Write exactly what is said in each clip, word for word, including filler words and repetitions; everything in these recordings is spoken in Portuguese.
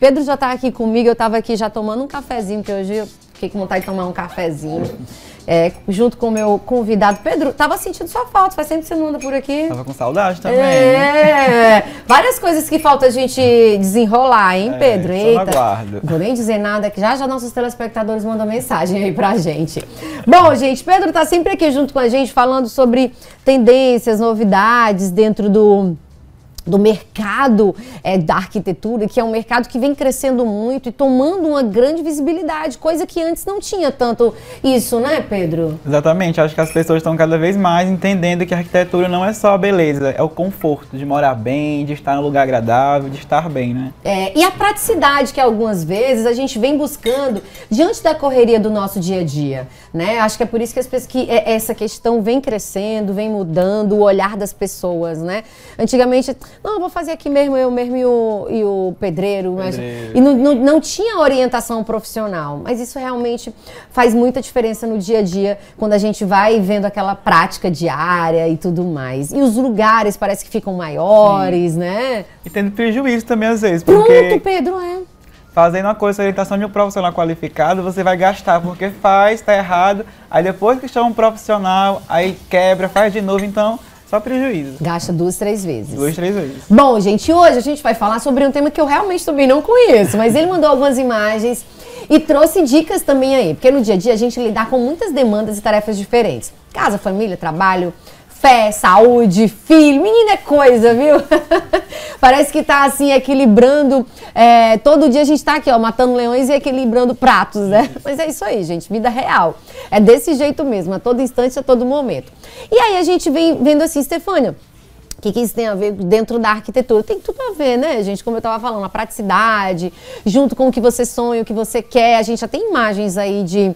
Pedro já tá aqui comigo, eu tava aqui já tomando um cafezinho, que hoje eu fiquei com vontade de tomar um cafezinho. É, junto com o meu convidado. Pedro, tava sentindo sua falta, faz tempo que você não anda por aqui. Tava com saudade também. É, várias coisas que falta a gente desenrolar, hein, Pedro? É, Eita, aguardo. Vou nem dizer nada, que já já nossos telespectadores mandam mensagem aí pra gente. Bom, gente, Pedro tá sempre aqui junto com a gente, falando sobre tendências, novidades dentro do... do mercado é, da arquitetura, que é um mercado que vem crescendo muito e tomando uma grande visibilidade, coisa que antes não tinha tanto isso, né, Pedro? Exatamente, acho que as pessoas estão cada vez mais entendendo que a arquitetura não é só a beleza, é o conforto de morar bem, de estar num lugar agradável, de estar bem, né? É, e a praticidade que algumas vezes a gente vem buscando diante da correria do nosso dia a dia, né? Acho que é por isso que, as pessoas, que essa questão vem crescendo, vem mudando o olhar das pessoas, né? Antigamente, não, vou fazer aqui mesmo, eu mesmo e o, e o pedreiro, mas, e não, não, não tinha orientação profissional, mas isso realmente faz muita diferença no dia a dia, quando a gente vai vendo aquela prática diária e tudo mais. E os lugares parece que ficam maiores, sim, né? E tendo prejuízo também às vezes, porque... Pronto, Pedro, é. Fazendo uma coisa, a orientação de um profissional qualificado, você vai gastar porque faz, tá errado, aí depois que chama um profissional, aí quebra, faz de novo, então... Só prejuízo. Gasta duas, três vezes. Duas, três vezes. Bom, gente, hoje a gente vai falar sobre um tema que eu realmente também não conheço, mas ele mandou algumas imagens e trouxe dicas também aí, porque no dia a dia a gente lidar com muitas demandas e tarefas diferentes. Casa, família, trabalho, fé, saúde, filho, menina é coisa, viu? Parece que tá assim, equilibrando, é, todo dia a gente tá aqui, ó, matando leões e equilibrando pratos, né? Mas é isso aí, gente, vida real. É desse jeito mesmo, a todo instante, a todo momento. E aí a gente vem vendo assim, Stefânia, o que, que isso tem a ver dentro da arquitetura? Tem tudo a ver, né, gente? Como eu estava falando, a praticidade, junto com o que você sonha, o que você quer. A gente já tem imagens aí de,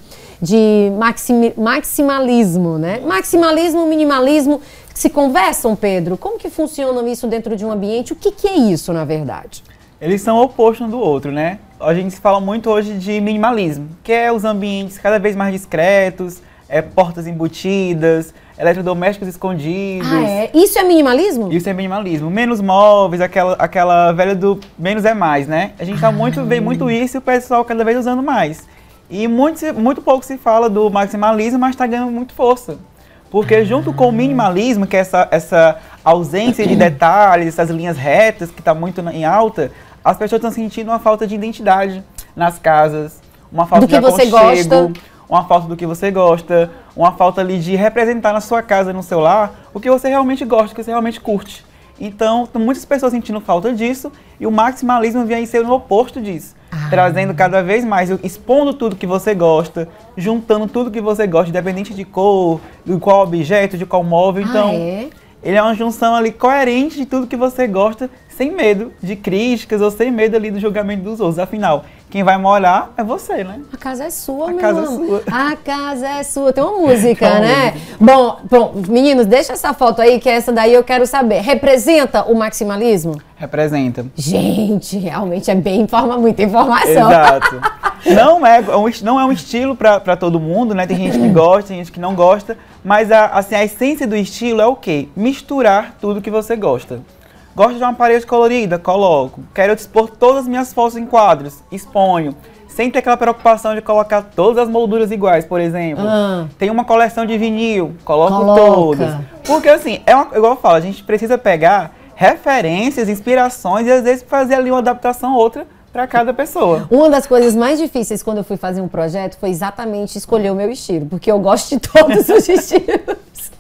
de maximi, maximalismo, né? Maximalismo, minimalismo, se conversam, Pedro? Como que funciona isso dentro de um ambiente? O que, que é isso, na verdade? Eles são opostos um do outro, né? A gente fala muito hoje de minimalismo, que é os ambientes cada vez mais discretos, é, portas embutidas, eletrodomésticos escondidos. Ah, é? Isso é minimalismo? Isso é minimalismo. Menos móveis, aquela, aquela velha do menos é mais, né? A gente tá muito, vê muito isso e o pessoal cada vez usando mais. E muito, muito pouco se fala do maximalismo, mas está ganhando muito força. Porque junto com o minimalismo, que é essa, essa ausência de detalhes, essas linhas retas que está muito em alta, as pessoas estão sentindo uma falta de identidade nas casas, uma falta do que de aconchego, você gosta. uma falta do que você gosta, uma falta ali de representar na sua casa, no seu lar, o que você realmente gosta, o que você realmente curte. Então, muitas pessoas sentindo falta disso e o maximalismo vem ser o oposto disso. Ah. Trazendo cada vez mais, expondo tudo que você gosta, juntando tudo que você gosta, independente de cor, de qual objeto, de qual móvel. Então, ah, é? Ele é uma junção ali coerente de tudo que você gosta, sem medo de críticas ou sem medo ali do julgamento dos outros. Afinal, quem vai morar é você, né? A casa é sua, A meu casa irmão. é sua. A casa é sua. Tem uma música, Tem uma né? música. Bom, bom, meninos, deixa essa foto aí, que essa daí eu quero saber. Representa o maximalismo? Representa. Gente, realmente é bem, informa muita informação. Exato. Não é, não é um estilo para todo mundo, né? Tem gente que gosta, tem gente que não gosta. Mas a, assim, a essência do estilo é o quê? Misturar tudo que você gosta. Gosto de uma parede colorida? Coloco. Quero expor todas as minhas fotos em quadros? Exponho. Sem ter aquela preocupação de colocar todas as molduras iguais, por exemplo. Ah. Tem uma coleção de vinil? Coloco Coloca. todas. Porque assim, é uma, igual eu falo, a gente precisa pegar referências, inspirações e às vezes fazer ali uma adaptação ou outra para cada pessoa. Uma das coisas mais difíceis quando eu fui fazer um projeto foi exatamente escolher o meu estilo, porque eu gosto de todos os estilos.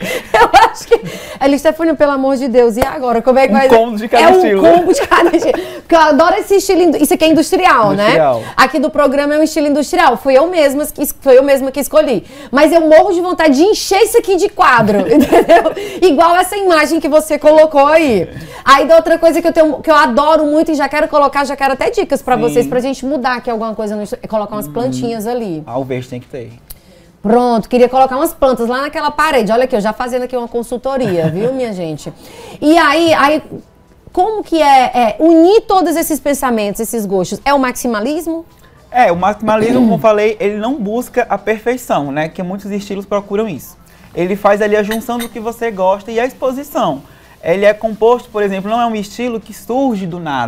Eu acho que... Ela, Stefânia, pelo amor de Deus, e agora? Como é que um vai... combo de cada é estilo. É um combo de cada estilo. Porque eu adoro esse estilo... Isso aqui é industrial, industrial, né? Aqui do programa é um estilo industrial. Fui eu mesma que, foi eu mesma que escolhi. Mas eu morro de vontade de encher isso aqui de quadro, entendeu? Igual essa imagem que você colocou aí. Aí da outra coisa que eu, tenho, que eu adoro muito e já quero colocar, já quero até dicas pra Sim. vocês, pra gente mudar aqui alguma coisa, no, colocar umas plantinhas hum. ali. Ah, o verde tem que ter. Pronto, queria colocar umas plantas lá naquela parede. Olha aqui, eu já fazendo aqui uma consultoria, viu, minha gente? E aí, aí como que é, é unir todos esses pensamentos, esses gostos? É o maximalismo? É, o maximalismo, como eu falei, ele não busca a perfeição, né? Que muitos estilos procuram isso. Ele faz ali a junção do que você gosta e a exposição. Ele é composto, por exemplo, não é um estilo que surge do nada.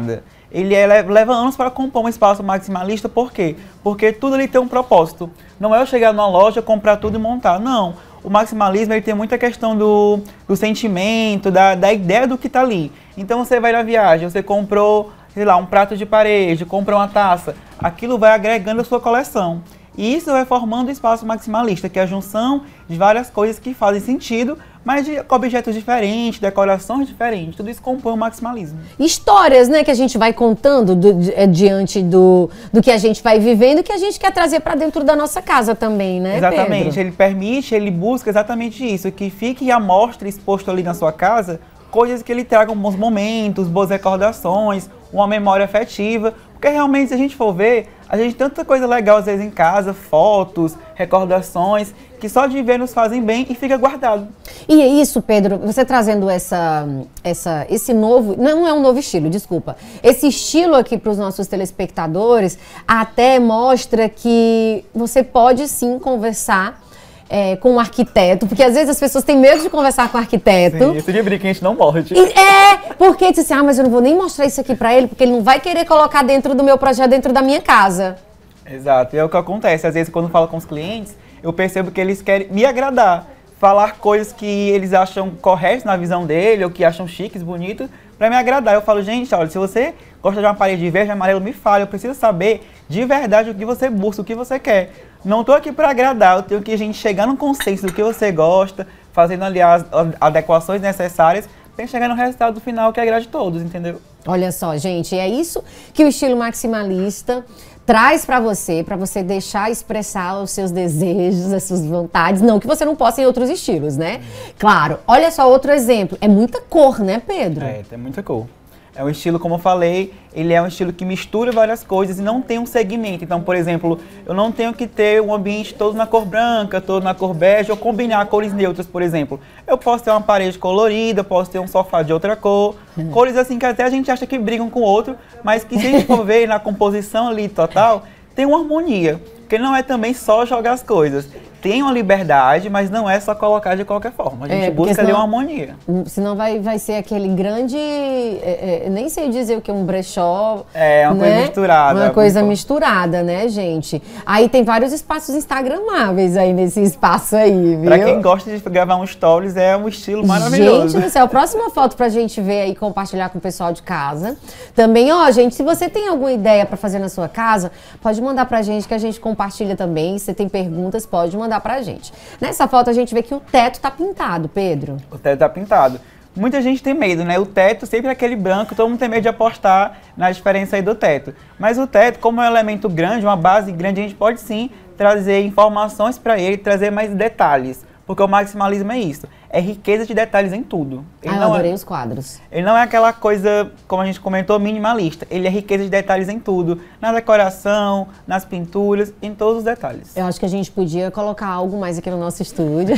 ele é, leva anos para compor um espaço maximalista, por quê? Porque tudo ali tem um propósito. Não é eu chegar numa loja, comprar tudo e montar, não. O maximalismo ele tem muita questão do, do sentimento, da, da ideia do que está ali. Então você vai na viagem, você comprou, sei lá, um prato de parede, comprou uma taça, aquilo vai agregando a sua coleção. E isso vai formando o espaço maximalista, que é a junção de várias coisas que fazem sentido, mas de objetos diferentes, decorações diferentes, tudo isso compõe o maximalismo. Histórias, né, que a gente vai contando do, di, diante do, do que a gente vai vivendo, que a gente quer trazer para dentro da nossa casa também, né, Exatamente, Pedro? ele permite, ele busca exatamente isso, que fique à mostra, exposto ali na sua casa, coisas que ele tragam bons momentos, boas recordações, uma memória afetiva, porque realmente se a gente for ver, a gente tem tanta coisa legal às vezes em casa, fotos, recordações, que só de ver nos fazem bem e fica guardado. E é isso, Pedro, você trazendo essa, essa, esse novo, não é um novo estilo, desculpa, esse estilo aqui para os nossos telespectadores até mostra que você pode sim conversar É, com um arquiteto, porque às vezes as pessoas têm medo de conversar com o arquiteto. Sim, isso de brinco a gente não morde. E, é, porque diz assim, ah, mas eu não vou nem mostrar isso aqui pra ele, porque ele não vai querer colocar dentro do meu projeto, dentro da minha casa. Exato, e é o que acontece. Às vezes quando eu falo com os clientes, eu percebo que eles querem me agradar, falar coisas que eles acham corretas na visão dele, ou que acham chiques, bonitos, pra me agradar. Eu falo, gente, olha, se você gosta de uma parede verde e amarelo, me fale, eu preciso saber de verdade o que você busca, o que você quer. Não tô aqui para agradar, eu tenho que a gente chegar num consenso do que você gosta, fazendo ali as adequações necessárias, para chegar no resultado final que agrade todos, entendeu? Olha só, gente, é isso que o estilo maximalista traz para você, para você deixar expressar os seus desejos, as suas vontades, não que você não possa em outros estilos, né? Claro, olha só outro exemplo, é muita cor, né, Pedro? É, tem muita cor. É um estilo, como eu falei, ele é um estilo que mistura várias coisas e não tem um segmento. Então, por exemplo, eu não tenho que ter um ambiente todo na cor branca, todo na cor bege, ou combinar cores neutras, por exemplo. Eu posso ter uma parede colorida, posso ter um sofá de outra cor, cores assim que até a gente acha que brigam com o outro, mas que se a gente for ver na composição ali total, tem uma harmonia. Porque não é também só jogar as coisas. Tem uma liberdade, mas não é só colocar de qualquer forma. A gente é, busca senão, ali uma harmonia. Senão vai, vai ser aquele grande, é, é, nem sei dizer o que, um brechó. É, uma né? coisa misturada. Uma coisa misturada, né, gente? Aí tem vários espaços instagramáveis aí nesse espaço aí, viu? Pra quem gosta de gravar um stories, é um estilo maravilhoso. Gente do céu, próxima foto pra gente ver aí, compartilhar com o pessoal de casa. Também, ó, gente, se você tem alguma ideia pra fazer na sua casa, pode mandar pra gente que a gente compartilha também. Se tem perguntas, pode mandar pra gente. Nessa foto a gente vê que o teto tá pintado, Pedro. O teto tá pintado. Muita gente tem medo, né? O teto sempre é aquele branco, todo mundo tem medo de apostar na diferença aí do teto. Mas o teto, como é um elemento grande, uma base grande, a gente pode sim trazer informações para ele, trazer mais detalhes. Porque o maximalismo é isso, é riqueza de detalhes em tudo. Ele ah, eu adorei é, os quadros. Ele não é aquela coisa, como a gente comentou, minimalista. Ele é riqueza de detalhes em tudo. Na decoração, nas pinturas, em todos os detalhes. Eu acho que a gente podia colocar algo mais aqui no nosso estúdio.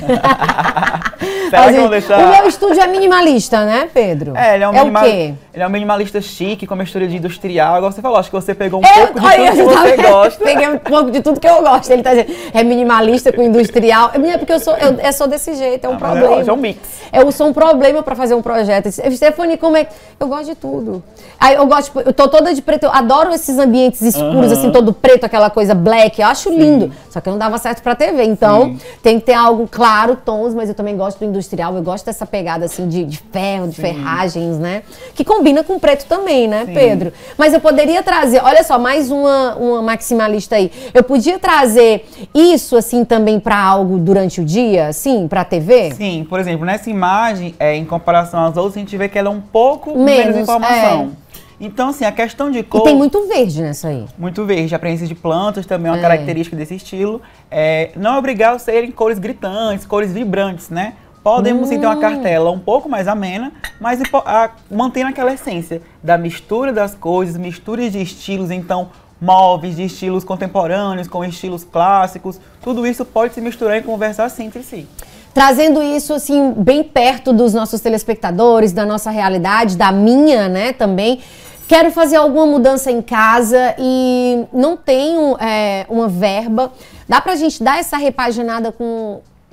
Será que vão deixar? O meu estúdio é minimalista, né, Pedro? É, ele é um, é minima... o quê? Ele é um minimalista chique, com mistura de industrial. Agora você falou, acho que você pegou um eu, pouco de tudo que você gosta. Peguei um pouco de tudo que eu gosto. Ele tá dizendo, é minimalista com industrial. É porque eu sou, eu, eu sou desse jeito, é um ah, problema. É, é um mix. Eu sou um problema pra fazer um projeto. Stephanie, como é? Eu gosto de tudo. Aí eu gosto, eu tô toda de preto, eu adoro esses ambientes escuros, uhum. assim, todo preto, aquela coisa black, eu acho Sim. lindo. Só que não dava certo pra T V, então Sim. tem que ter algo claro, tons, mas eu também gosto do industrial, eu gosto dessa pegada, assim, de, de ferro, de Sim. ferragens, né? Que combina com preto também, né, Sim. Pedro? Mas eu poderia trazer, olha só, mais uma, uma maximalista aí. Eu podia trazer isso, assim, também pra algo durante o dia, assim, pra T V? Sim, por exemplo, nessa imagem, é, em comparação às outras, a gente vê que ela é um pouco menos, menos informação. É. Então, assim, a questão de cor... E tem muito verde nessa aí. Muito verde. A presença de plantas também é uma é. característica desse estilo. É, não é obrigar a serem cores gritantes, cores vibrantes, né? Podemos, hum. sim, ter uma cartela um pouco mais amena, mas a, mantendo aquela essência da mistura das coisas, misturas de estilos, então... móveis de estilos contemporâneos, com estilos clássicos. Tudo isso pode se misturar e conversar assim entre si. Trazendo isso, assim, bem perto dos nossos telespectadores, da nossa realidade, da minha, né, também. Quero fazer alguma mudança em casa e não tenho é, uma verba. Dá pra gente dar essa repaginada com,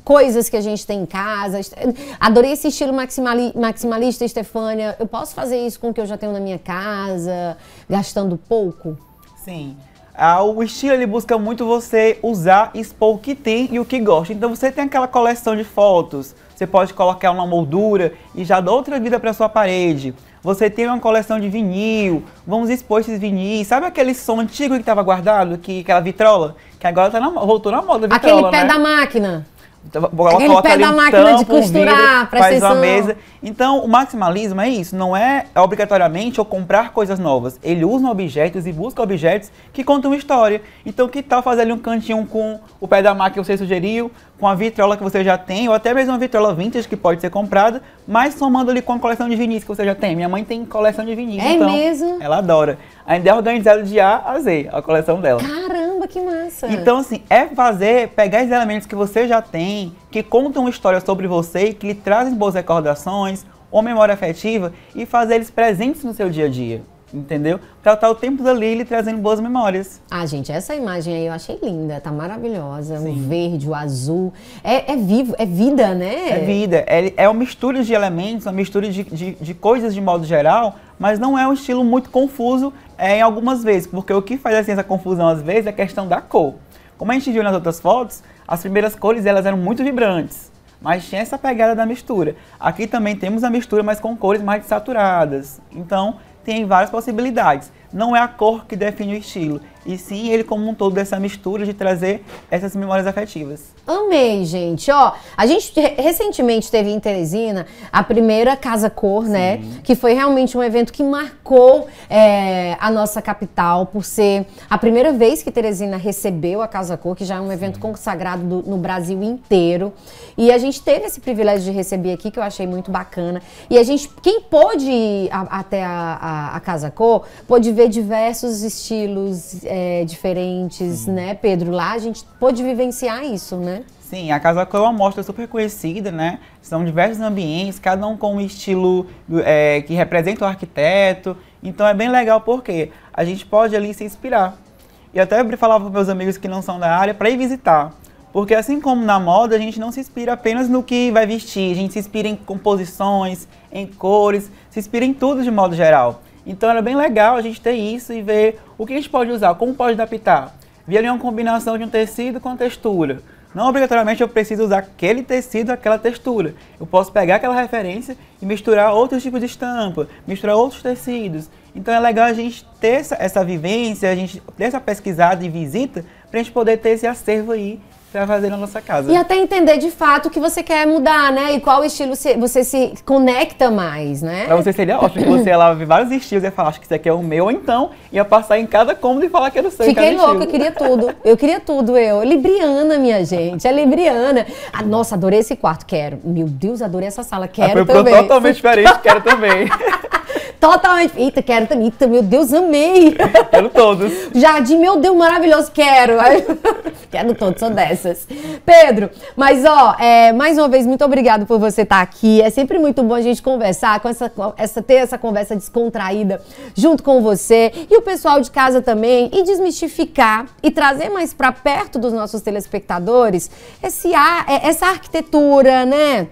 coisas que a gente tem em casa. Adorei esse estilo maximali maximalista, Estefânia. Eu posso fazer isso com o que eu já tenho na minha casa, gastando pouco? Sim. Ah, o estilo, ele busca muito você usar, expor o que tem e o que gosta. Então você tem aquela coleção de fotos, você pode colocar uma moldura e já dá outra vida para sua parede. Você tem uma coleção de vinil, vamos expor esses vinis. Sabe aquele som antigo que estava guardado, que, aquela vitrola? Que agora tá na, voltou na moda a vitrola, aquele pé né? da máquina. Então, aquele coloca pé ali da um máquina tampo, de costurar, um vidro, presta faz uma atenção. mesa. Então, o maximalismo é isso, não é obrigatoriamente eu comprar coisas novas. Ele usa objetos e busca objetos que contam história. Então, que tal fazer ali um cantinho com o pé da máquina que você sugeriu, com a vitrola que você já tem, ou até mesmo uma vitrola vintage que pode ser comprada, mas somando ali com a coleção de vinis que você já tem. Minha mãe tem coleção de vinis, é então mesmo? Ela adora. Ainda é organizada de A a Z, a coleção dela. Caramba, que massa! Então, assim, é fazer, pegar os elementos que você já tem, que contam uma história sobre você, que lhe trazem boas recordações ou memória afetiva, e fazer eles presentes no seu dia a dia, entendeu? Pra estar o tempo ali lhe trazendo boas memórias. Ah, gente, essa imagem aí eu achei linda, tá maravilhosa. Sim. O verde, o azul. É, é vivo, é vida, né? É vida, é, é uma mistura de elementos, uma mistura de, de, de coisas de modo geral, mas não é um estilo muito confuso é, em algumas vezes, porque o que faz assim, essa confusão às vezes é a questão da cor. Como a gente viu nas outras fotos, as primeiras cores elas eram muito vibrantes, mas tinha essa pegada da mistura. Aqui também temos a mistura, mas com cores mais saturadas. Então, tem várias possibilidades. Não é a cor que define o estilo, e sim ele como um todo dessa mistura de trazer essas memórias afetivas. Amei, gente. Ó, a gente recentemente teve em Teresina a primeira Casa Cor, sim, né? Que foi realmente um evento que marcou é, a nossa capital por ser a primeira vez que Teresina recebeu a Casa Cor, que já é um evento sim, consagrado do, no Brasil inteiro. E a gente teve esse privilégio de receber aqui, que eu achei muito bacana. E a gente, quem pôde ir a, até a, a, a Casa Cor, pôde ver diversos estilos é, diferentes, sim, né, Pedro? Lá a gente pôde vivenciar isso, né? Sim, a Casa Cor é uma mostra super conhecida, né? São diversos ambientes, cada um com um estilo é, que representa o arquiteto. Então é bem legal porque a gente pode ali se inspirar. E até eu falava para meus amigos que não são da área para ir visitar. Porque assim como na moda, a gente não se inspira apenas no que vai vestir. A gente se inspira em composições, em cores, se inspira em tudo de modo geral. Então era bem legal a gente ter isso e ver o que a gente pode usar, como pode adaptar. Vi ali uma combinação de um tecido com a textura. Não obrigatoriamente eu preciso usar aquele tecido, aquela textura. Eu posso pegar aquela referência e misturar outros tipos de estampa, misturar outros tecidos. Então é legal a gente ter essa, essa vivência, a gente ter essa pesquisada e visita, para a gente poder ter esse acervo aí para fazer na nossa casa. E até entender de fato o que você quer mudar, né? E qual estilo você se conecta mais, né? Pra você seria ótimo que você ia lá ver vários estilos e ia falar, acho que isso aqui é o meu, ou então ia passar em cada cômodo e falar que era o seu. Fiquei louca, eu queria tudo. Eu queria tudo, eu. Libriana, minha gente, é Libriana. Ah, nossa, adorei esse quarto, quero. Meu Deus, adorei essa sala, quero ah, foi também. Foi totalmente diferente, quero também. Totalmente. Eita, quero também. Eita, meu Deus, amei. Quero todos. Jardim, meu Deus, maravilhoso, quero. Quero todos, sou dessas. Pedro, mas ó, é, mais uma vez, muito obrigado por você estar aqui. É sempre muito bom a gente conversar, com essa, essa, ter essa conversa descontraída junto com você e o pessoal de casa também, e desmistificar e trazer mais para perto dos nossos telespectadores esse ar, essa arquitetura, né?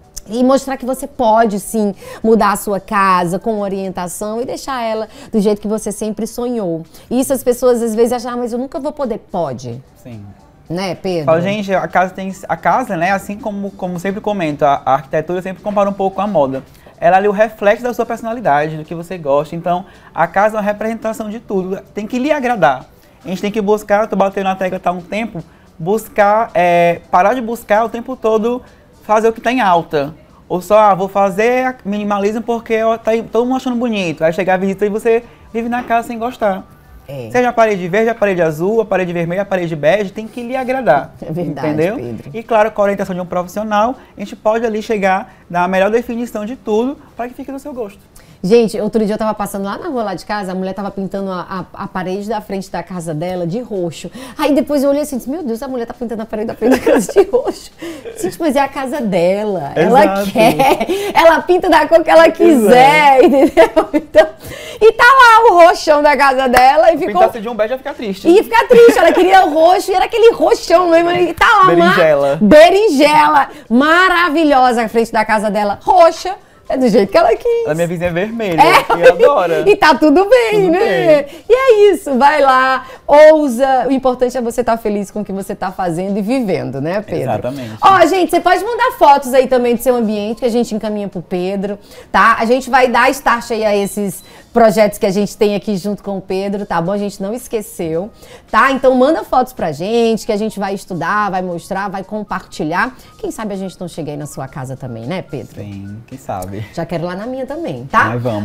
E mostrar que você pode, sim, mudar a sua casa com orientação e deixar ela do jeito que você sempre sonhou. E isso as pessoas às vezes acham, ah, mas eu nunca vou poder. Pode. Sim. Né, Pedro? Fala, gente, a casa tem... A casa, né, assim como, como sempre comento, a, a arquitetura sempre compara um pouco com a moda. Ela é ali o reflexo da sua personalidade, do que você gosta. Então, a casa é uma representação de tudo. Tem que lhe agradar. A gente tem que buscar, eu tô batendo na tecla tá há um tempo, buscar, é, parar de buscar o tempo todo fazer o que está em alta. Ou só, ah, vou fazer minimalismo porque ó, tá todo mundo achando bonito. Aí chegar a visita e você vive na casa sem gostar. É. Seja a parede verde, a parede azul, a parede vermelha, a parede bege, tem que lhe agradar. É verdade, entendeu? Pedro. E claro, com a orientação de um profissional, a gente pode ali chegar na melhor definição de tudo para que fique do seu gosto. Gente, outro dia eu tava passando lá na rua lá de casa, a mulher tava pintando a, a, a parede da frente da casa dela de roxo. Aí depois eu olhei assim e disse, meu Deus, a mulher tá pintando a parede da frente da casa de roxo. Gente, mas é a casa dela. Exato. Ela quer. Ela pinta da cor que ela quiser, entendeu? Então, e tá lá o roxão da casa dela e ficou... Pintasse de um bege ia ficar triste. Ia ficar triste, ela queria o roxo e era aquele roxão mesmo. E tá lá, Berinjela. Uma berinjela maravilhosa na frente da casa dela, roxa. É do jeito que ela quis. Ela é minha vizinha vermelha, É. e adora. E tá tudo bem, Tudo né? bem. E é isso, vai lá, ousa. O importante é você estar feliz com o que você tá fazendo e vivendo, né, Pedro? Exatamente. Ó, gente, você pode mandar fotos aí também do seu ambiente, que a gente encaminha pro Pedro, tá? A gente vai dar start aí a esses projetos que a gente tem aqui junto com o Pedro, tá bom? A gente não esqueceu, tá? Então manda fotos pra gente, que a gente vai estudar, vai mostrar, vai compartilhar. Quem sabe a gente não chega aí na sua casa também, né, Pedro? Sim, quem sabe. Já quero lá na minha também, tá? Mas vamos.